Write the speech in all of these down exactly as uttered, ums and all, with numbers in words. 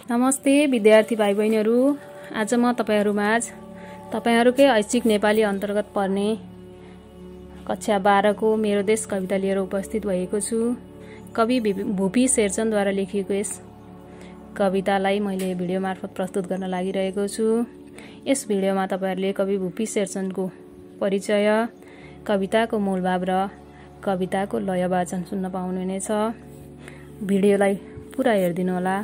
नमस्ते विद्यार्थी भाइ बहिनीहरू। आज म तपाईहरुमाझ तपाईहरुकै ऐच्छिक नेपाली अन्तर्गत पर्ने कक्षा बाह्र को मेरो देश कविता लिएर उपस्थित भएको छु। कवि भुपी शेरचनद्वारा लेखिएको यस कवितालाई मैले भिडियो मार्फत प्रस्तुत गर्न लागिरहेको छु। यस भिडियोमा तपाईहरुले कवि भुपी शेरचनको परिचय, कविताको मूलभाव र कविताको लय वाचन सुन्न पाउनुहुनेछ। भिडियोलाई पुरा हेरिदिनु होला।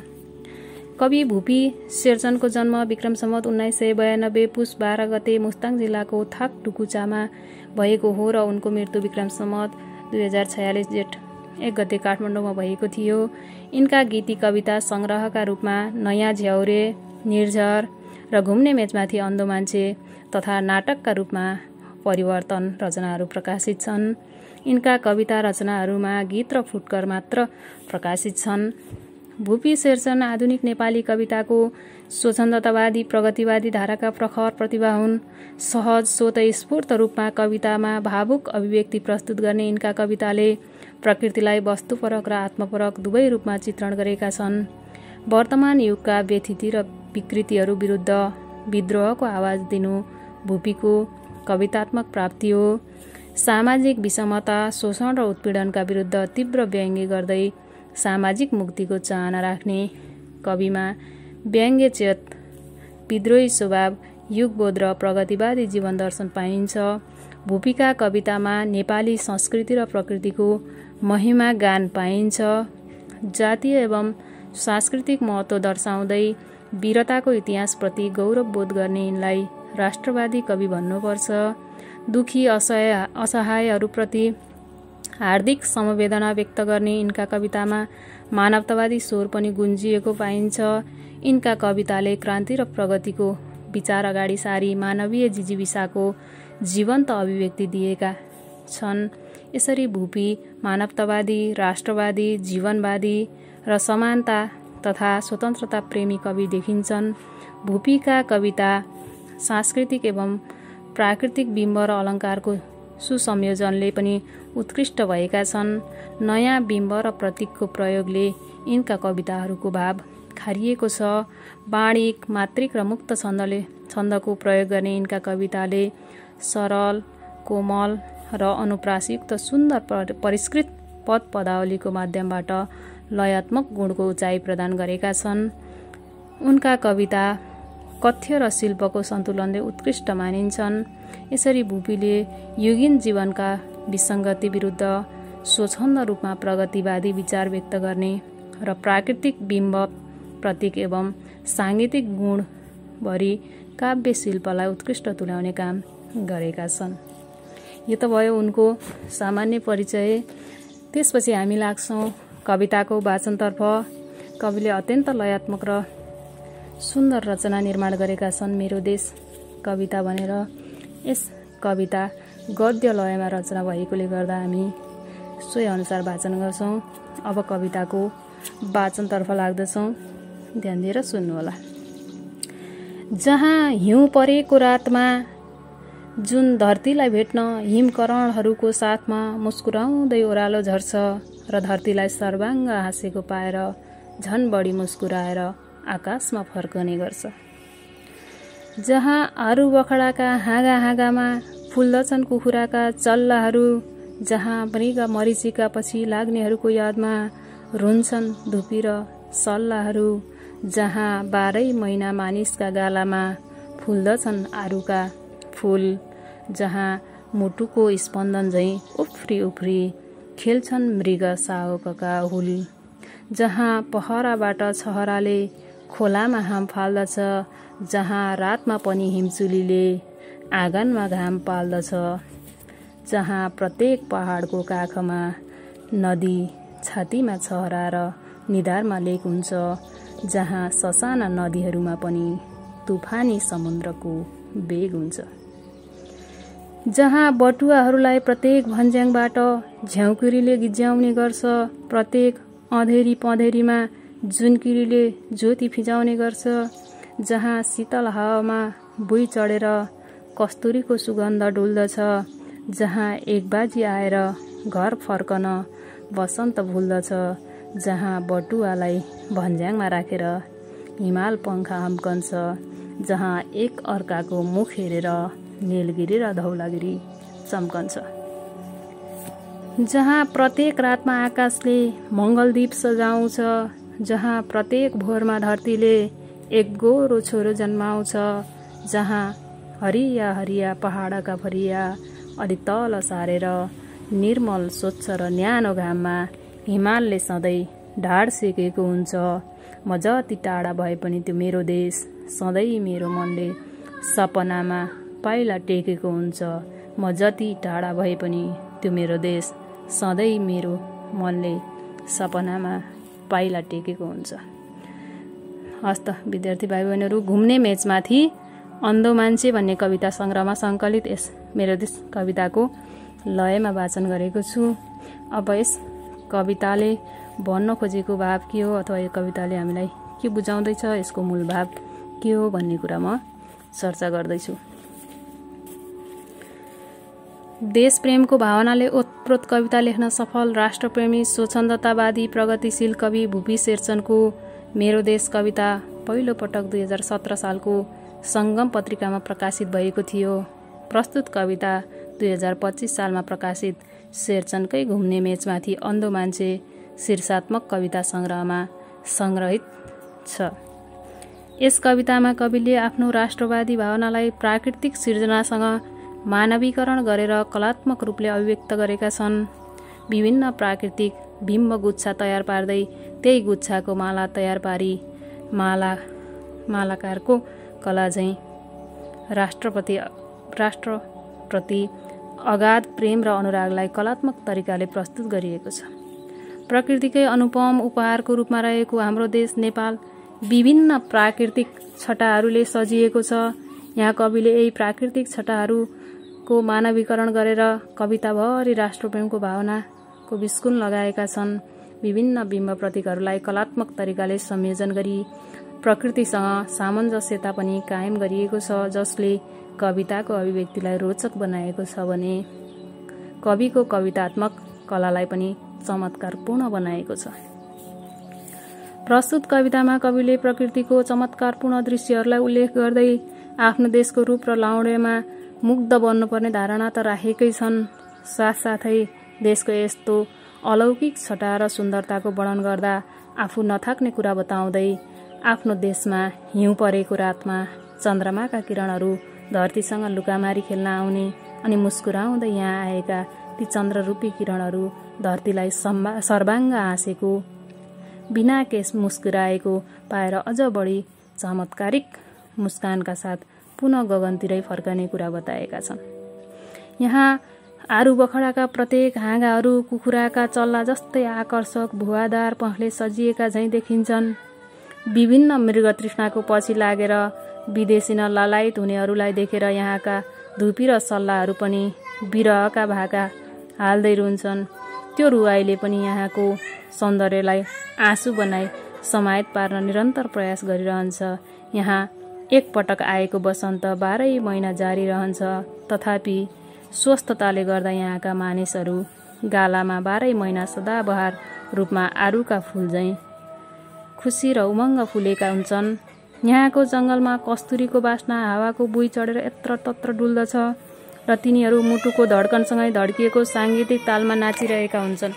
कवि भुपी शेरचनको जन्म विक्रम सम्वत उन्नाइस सय बयानब्बे पुस बाह्र गते मुस्ताङ जिल्लाको थाकटुकुचामा भएको हो र उनको मृत्यु विक्रम सम्वत दुई हजार छयालिस जेठ एक गते काठमाडौँमा भएको थियो। यिनका गीती कविता संग्रहका रूपमा नयाँ झ्याउरे, निर्झर र घुम्ने मेचमाथि अन्धो मान्छे तथा नाटकका रूपमा परिवर्तन रचनाहरू प्रकाशित छन्। यिनका कविता रचनाहरूमा गीत र फुटकर मात्र प्रकाशित छन्। भुपी शेरचन आधुनिक नेपाली कविताको स्वच्छन्दतावादी प्रगतिवादी धाराका प्रखर प्रतिभा हुन्। सहज स्वतःस्फूर्त रूपमा कवितामा भावुक अभिव्यक्ति प्रस्तुत गर्ने यिनका कविताले प्रकृतिलाई वस्तुपरक र आत्मपरक दुवै रूपमा चित्रण गरेका छन्। वर्तमान युगका व्यथिति र विकृतिहरू विरुद्ध विद्रोहको आवाज दिनु भुपीको कवितात्मक प्राप्ति हो। सामाजिक विषमता, शोषण र उत्पीडनका विरुद्ध तीव्र व्यङ्ग्य गर्दै सामाजिक मुक्तिको चाहना राख्ने कविमा व्यङ्ग्य चेत, विद्रोही स्वभाव, युगबोध र प्रगतिवादी जीवन दर्शन पाइन्छ। भुपीका कवितामा नेपाली संस्कृति र प्रकृतिको महिमा गान पाइन्छ। जातीय एवं सांस्कृतिक महत्त्व दर्शाउँदै वीरताको इतिहासप्रति गौरव बोध गर्ने यिनलाई राष्ट्रवादी कवि भन्नुपर्छ। दुखी असहाय असहायहरूप्रति हार्दिक समवेदना व्यक्त गर्ने यिनका कवितामा मानवतावादी स्वर पनि गुन्जिएको पाइन्छ। यिनका कविताले क्रान्ति र प्रगतिको विचार अगाडि सारी मानवीय जिजीविसाको जीवन्त अभिव्यक्ति दिएका छन्। यसरी भुपी मानवतावादी, राष्ट्रवादी, जीवनवादी र समानता तथा स्वतन्त्रता प्रेमी कवि देखिन्छन्। भुपीका कविता सांस्कृतिक एवं प्राकृतिक बिम्ब र अलङ्कारको सुसंयोजनले पनि उत्कृष्ट भएका छन्। नयाँ बिम्ब र प्रतीकको प्रयोगले यिनका कविताहरूको भाव खारिएको छ। वाणिक, मात्रिक र मुक्त छन्दले छन्दको प्रयोग गर्ने यिनका कविताले सरल, कोमल र अनुप्रासयुक्त सुन्दर परिष्कृत पद पदावलीको माध्यमबाट लयात्मक गुणको उचाइ प्रदान गरेका छन्। उनका कविता कथ्य र शिल्पको सन्तुलनले उत्कृष्ट मानिन्छन्। यसरी भुपीले युगीन जीवनका विसङ्गति विरुद्ध स्वच्छन्द रूपमा प्रगतिवादी विचार व्यक्त गर्ने र प्राकृतिक बिम्ब, प्रतीक एवं साङ्गीतिक गुण भरी काव्य शिल्पलाई उत्कृष्ट तुल्याउने काम गरेका छन्। यो त भयो उनको सामान्य परिचय। त्यसपछि हामी लाग्छौँ कविताको वाचनतर्फ। कविले अत्यन्त लयात्मक र सुन्दर रचना निर्माण गरेका छन्। मेरो देश कविता भनेर यस कविता गद्य लयमा रचना भएकोले गर्दा हामी सोही अनुसार वाचन गर्छौँ। अब कविताको वाचनतर्फ लाग्दछौँ। ध्यान दिएर सुन्नुहोला। जहाँ हिउँ परेको रातमा जुन धरतीलाई भेट्न हिमकरणहरूको साथमा मुस्कुराउँदै ओह्रालो झर्छ र धरतीलाई सर्वाङ्ग हाँसेको पाएर झन बढी मुस्कुराएर आकाशमा फर्कने गर्छ। जहाँ आरु बखडाका हाँगा हाँगामा फुल्दछन् कुखुराका चल्लाहरू, जहाँ मृग मरिचिका पछि लाग्नेहरूको यादमा रुन्छन् धुपी र सल्लाहरू, जहाँ बाह्रै महिना मानिसका गालामा फुल्दछन् आरुका फूल, जहाँ मुटुको स्पन्दन झैँ उफ्री उफ्री खेल्छन् मृग सावकका हुल, जहाँ पहराबाट छहराले खोलामा हाम फाल्दछ, जहाँ रातमा पनि हिमचुलीले आँगनमा घाम पाल्दछ, जहाँ प्रत्येक पहाडको काखमा नदी छातीमा छहराएर निधारमा लेक हुन्छ, जहाँ ससाना नदीहरूमा पनि तुफानी समुद्रको वेग हुन्छ, जहाँ बटुवाहरूलाई प्रत्येक भन्ज्याङबाट झ्याउकिरीले गिज्याउने गर्छ, प्रत्येक अँधेरी पँधेरीमा जुनकिरीले ज्योति फिजाउने गर्छ, जहाँ शीतल हावामा बुई चढेर कस्तुरीको सुगन्ध डुल्दछ, जहाँ एक बाजी आएर घर फर्कन वसन्त भुल्दछ, जहाँ बटुवालाई भन्ज्याङमा राखेर हिमाल पङ्खा हम्कन्छ, जहाँ एक अर्काको मुख हेरेर नीलगिरी र धौलागिरी चम्कन्छ, जहाँ प्रत्येक रातमा आकाशले मङ्गलदीप सजाउँछ, जहाँ प्रत्येक भोरमा धरतीले एक गोरो छोरो जन्माउँछ, जहाँ हरिया हरिया पहाडका भरिया अलि तल सारेर निर्मल स्वच्छ र न्यानो घाममा हिमालले सधैँ ढाड सेकेको हुन्छ। म जति टाढा भए पनि त्यो मेरो देश सधैँ मेरो मनले सपनामा पाइला टेकेको हुन्छ। म जति टाढा भए पनि त्यो मेरो देश सधैँ मेरो मनले सपनामा पाइला टेकेको हुन्छ। हस्त विद्यार्थी भाइ बहिनीहरू, घुम्ने मेचमाथि अन्धो मान्छे भन्ने कविता सङ्ग्रहमा सङ्कलित यस मेरो देश कविताको लयमा वाचन गरेको छु। अब यस कविताले भन्न खोजेको भाव के हो अथवा यो कविताले हामीलाई के बुझाउँदैछ, यसको मूल भाव के हो भन्ने कुरा म चर्चा गर्दैछु। देशप्रेमको भावनाले ओतप्रोत कविता लेख्न सफल राष्ट्रप्रेमी स्वच्छन्दतावादी प्रगतिशील कवि भुपी शेरचनको मेरो देश कविता पहिलो पटक दुई हजार सत्र सालको सङ्गम पत्रिकामा प्रकाशित भएको थियो। प्रस्तुत कविता दुई हजार पच्चिस सालमा प्रकाशित शेरचनकै घुम्ने मेचमाथि अन्धो मान्छे शीर्षात्मक कविता सङ्ग्रहमा सङ्ग्रहित छ। यस कवितामा कविले आफ्नो राष्ट्रवादी भावनालाई प्राकृतिक सिर्जनासँग मानवीकरण गरेर कलात्मक रूपले अभिव्यक्त गरेका छन्। विभिन्न प्राकृतिक बिम्ब गुच्छा तयार पार्दै त्यही गुच्छाको माला तयार पारी माला मालाकारको कला झैँ राष्ट्रपति राष्ट्रप्रति अगाध प्रेम र अनुरागलाई कलात्मक तरिकाले प्रस्तुत गरिएको छ। प्रकृतिकै अनुपम उपहारको रूपमा रहेको हाम्रो देश नेपाल विभिन्न प्राकृतिक छटाहरूले सजिएको छ। यहाँ कविले यही प्राकृतिक छटाहरूको मानवीकरण गरेर कविताभरि राष्ट्रप्रेमको भावनाको विस्कुन लगाएका छन्। विभिन्न बिम्ब प्रतीकहरूलाई कलात्मक तरिकाले संयोजन गरी प्रकृतिसँग सामञ्जस्यता पनि कायम गरिएको छ, जसले कविताको अभिव्यक्तिलाई रोचक बनाएको छ भने कविको कवितात्मक कलालाई पनि चमत्कारपूर्ण बनाएको छ। प्रस्तुत कवितामा कविले प्रकृतिको चमत्कारपूर्ण दृश्यहरूलाई उल्लेख गर्दै आफ्नो देशको रूप र लाउडेमा मुग्ध बन्नुपर्ने धारणा त राखेकै छन्, साथसाथै देशको यस्तो अलौकिक छटा र सुन्दरताको वर्णन गर्दा आफू नथाक्ने कुरा बताउँदै आफ्नो देशमा हिउँ परेको रातमा चन्द्रमाका किरणहरू धरतीसँग लुकामारी खेल्न आउने अनि मुस्कुराउँदै यहाँ आएका ती चन्द्ररूपी किरणहरू धरतीलाई सर्वाङ्ग हाँसेको बिना केस मुस्कुराएको पाएर अझ बढी चमत्कारिक मुस्कानका साथ पुनः गगनतिरै फर्कने कुरा बताएका छन्। यहाँ आरु बखडाका प्रत्येक हाँगाहरू कुखुराका चल्ला जस्तै आकर्षक भुवादार पहले सजिएका झैँ देखिन्छन्। विभिन्न मृग तृष्णाको पछि लागेर विदेशी न लालायित हुनेहरूलाई देखेर यहाँका धुपी र सल्लाहरू पनि विरहका भाका हाल्दै रुन्छन्। त्यो रुवाईले पनि यहाँको सौन्दर्यलाई आँसु बनाई समाहित पार्न निरन्तर प्रयास गरिरहन्छ। यहाँ एक पटक आएको वसन्त बाह्रै महिना जारी रहन्छ, तथापि स्वस्थताले गर्दा यहाँका मानिसहरू गालामा बाह्रै महिना सदाबहार रूपमा आरुका फूल झैँ खुसी र उमङ्ग फुलेका हुन्छन्। यहाँको जङ्गलमा कस्तुरीको बास्ना हावाको बुई चढेर यत्र तत्र डुल्दछ र तिनीहरू मुटुको धड्कनसँगै धड्किएको साङ्गीतिक तालमा नाचिरहेका हुन्छन्।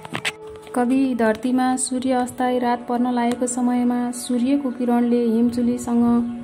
कवि धरतीमा सूर्य अस्ताई रात पर्न लागेको समयमा सूर्यको किरणले हिमचुलीसँग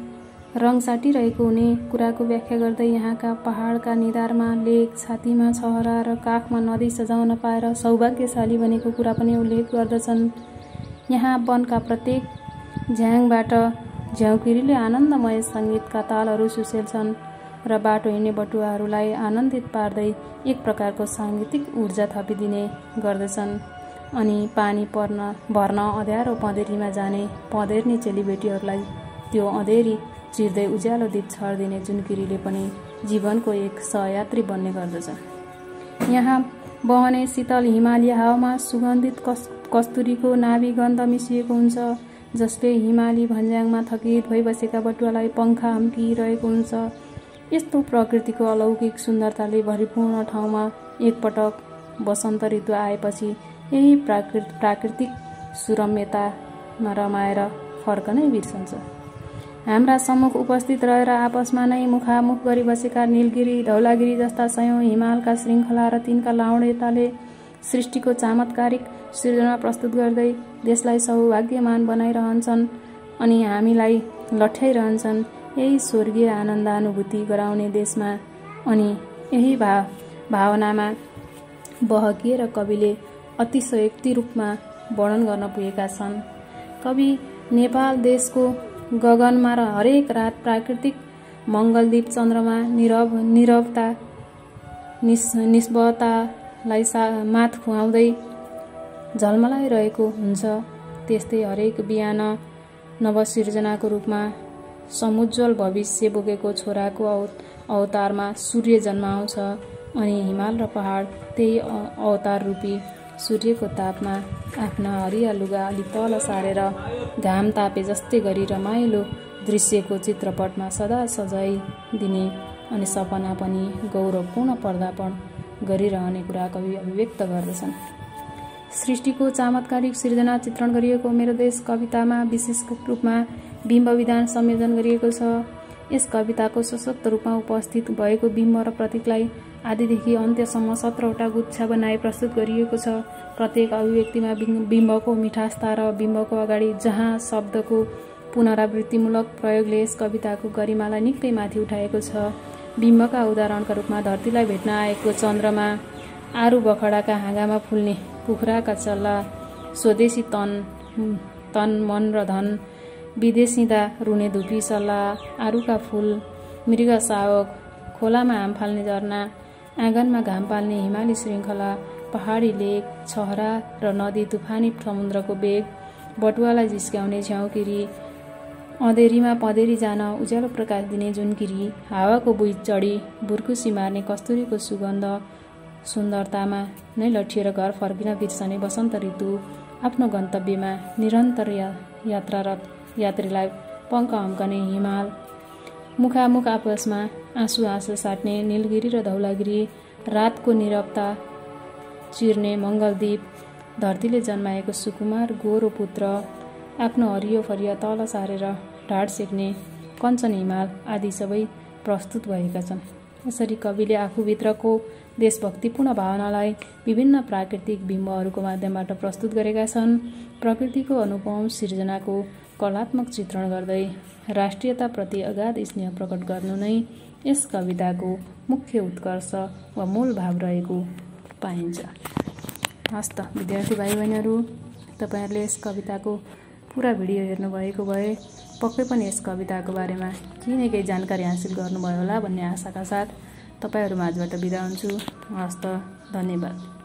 रङ साटिरहेको हुने कुराको व्याख्या गर्दै यहाँका पहाडका निधारमा लेक, छातीमा छहरा र काखमा नदी सजाउन पाएर सौभाग्यशाली बनेको कुरा पनि उल्लेख गर्दछन्। यहाँ वनका प्रत्येक झ्याङबाट झ्याउकिरीले आनन्दमय सङ्गीतका तालहरू सुसेल्छन् र बाटो हिँड्ने बटुवाहरूलाई आनन्दित पार्दै एक प्रकारको साङ्गीतिक ऊर्जा थपिदिने गर्दछन्। अनि पानी पर्न भर्न अँध्यारो पँधेरीमा जाने पँधेर्नी चेलीबेटीहरूलाई त्यो अँधेरी चिर्दै उज्यालो दीप छर्दिने जुनकिरीले पनि जीवनको एक सहयात्री बन्ने गर्दछ। यहाँ बहने शीतल हिमालय हावामा सुगन्धित कस कस्तुरीको नाभी गन्ध मिसिएको हुन्छ, जसले हिमाली भन्ज्याङमा थकित भइबसेका बटुवालाई पङ्खा हम्किरहेको हुन्छ। यस्तो प्रकृतिको अलौकिक सुन्दरताले भरिपूर्ण ठाउँमा एकपटक वसन्त ऋतु आएपछि यही प्राकृत प्राकृतिक सुरम्यतामा रमाएर फर्कनै बिर्सन्छ। हाम्रा सम्मुख उपस्थित रहेर आपसमा नै मुखामुख गरी बसेका नीलगिरी, धौलागिरी जस्ता सयौं हिमालका श्रृङ्खला र तिनका लाउडेताले सृष्टिको चमत्कारिक सृजना प्रस्तुत गर्दै देशलाई सौभाग्यमान बनाइरहन्छन् अनि हामीलाई लठ्याइरहन्छन् यही स्वर्गीय आनन्दानुभूति गराउने देशमा। अनि यही भा भावनामा बहकिएर कविले अतिशयोक्ति रूपमा वर्णन गर्न पुगेका छन्। कवि नेपाल देशको गगनमा र हरेक रात प्राकृतिक मङ्गलदीप चन्द्रमा निरव निरवता निस् निस्बतालाई सा माथ खुवाउँदै झलमलाइरहेको हुन्छ। त्यस्तै हरेक बिहान नवसिर्जनाको रूपमा समुज्वल भविष्य बोकेको छोराको अवतारमा सूर्य जन्माउँछ अनि हिमाल र पहाड त्यही अवतार रूपी सूर्यको तापमा आफ्ना हरिया लुगा अलि तल सारेर घाम तापे जस्तै गरी रमाइलो दृश्यको चित्रपटमा सदा सजाइ दिने अनि सपना पनि गौरवपूर्ण पर्दापण गरिरहने कुरा कवि अभिव्यक्त गर्दछन्। सृष्टिको चमत्कारिक सृजना चित्रण गरिएको मेरो देश कवितामा विशेष रूपमा बिम्ब विधान संयोजन गरिएको छ। यस कविताको सशक्त रूपमा उपस्थित भएको बिम्ब र प्रतीकलाई आदिदेखि अन्त्यसम्म सत्रवटा गुच्छा बनाई प्रस्तुत गरिएको छ। प्रत्येक अभिव्यक्तिमा बिम्बको मिठासता र बिम्बको अगाडि जहाँ शब्दको पुनरावृत्तिमूलक प्रयोगले यस कविताको गरिमालाई निकै माथि उठाएको छ। बिम्बका उदाहरणका रूपमा धरतीलाई भेट्न आएको चन्द्रमा, आरु बखडाका हाँगामा फुल्ने कुखुराका चल्ला, स्वदेशी तन तन मन र धन, विदेशिँदा रुने धुपी सल्ला, आरुका फूल, मृग सावक, खोलामा हाम फाल्ने झरना, आँगनमा घाम पाल्ने हिमाली श्रृङ्खला, पहाडी लेक, छहरा र नदी, तुफानी समुद्रको बेग, बटुवालाई जिस्क्याउने झ्याउकिरी, अँधेरीमा पँधेरी जान उज्यालो प्रकाश दिने जुनकिरी, हावाको बुई चढी बुर्कुसी मार्ने कस्तुरीको सुगन्ध, सुन्दरतामा नै लट्ठिएर घर फर्किन बिर्सने वसन्त ऋतु, आफ्नो गन्तव्यमा निरन्तर या, यात्रारत यात्रीलाई पङ्क अम्कने हिमाल, मुखामुख आपसमा आँसु आँसु साट्ने नीलगिरी र धौलागिरी, रातको निरवता चिर्ने मङ्गलदीप, धरतीले जन्माएको सुकुमार गोरो पुत्र, आफ्नो हरियो फरिया तल सारेर ढाड सेक्ने कञ्चन हिमाल आदि सबै प्रस्तुत भएका छन्। यसरी कविले आफूभित्रको देशभक्तिपूर्ण भावनालाई विभिन्न प्राकृतिक बिम्बहरूको माध्यमबाट प्रस्तुत गरेका छन्। प्रकृतिको अनुपम सिर्जनाको कलात्मक चित्रण गर्दै राष्ट्रियताप्रति अगाध स्नेह प्रकट गर्नु नै यस कविताको मुख्य उत्कर्ष वा मूल भाव रहेको पाइन्छ। हस् त विद्यार्थी भाइ बहिनीहरू, तपाईँहरूले यस कविताको पुरा भिडियो हेर्नुभएको भए पक्कै पनि यस कविताको बारेमा केही न केही जानकारी हासिल गर्नुभयो होला भन्ने आशाका साथ तपाईँहरू माझबाट बिदा हुन्छु। हस् त, धन्यवाद।